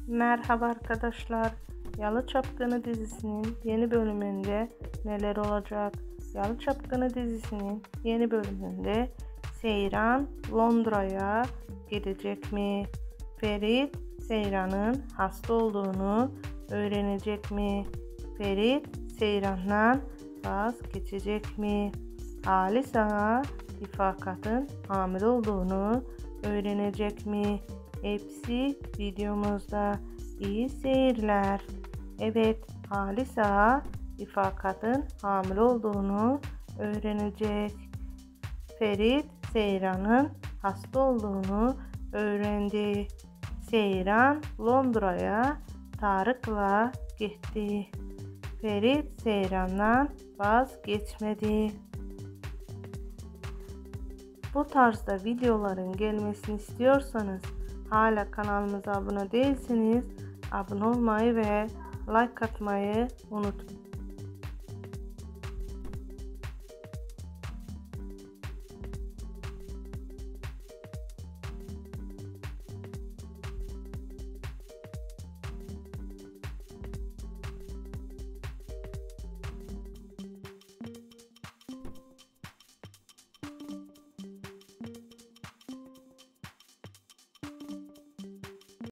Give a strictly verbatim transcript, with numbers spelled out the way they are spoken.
Merhaba arkadaşlar. Yalı Çapkını dizisinin yeni bölümünde neler olacak? Yalı Çapkını dizisinin yeni bölümünde Seyran Londra'ya gidecek mi? Ferit Seyran'ın hasta olduğunu öğrenecek mi? Ferit Seyran'dan vazgeçecek mi? Halisa İfakat'ın hamile olduğunu öğrenecek mi? Hepsi videomuzda. İyi seyirler. Evet, Halisa İfakat'ın hamile olduğunu öğrenecek. Ferit Seyran'ın hasta olduğunu öğrendi. Seyran Londra'ya Tarık'la gitti. Ferit Seyran'dan vazgeçmedi. Bu tarzda videoların gelmesini istiyorsanız hala kanalımıza abone değilseniz abone olmayı ve like atmayı unutmayın.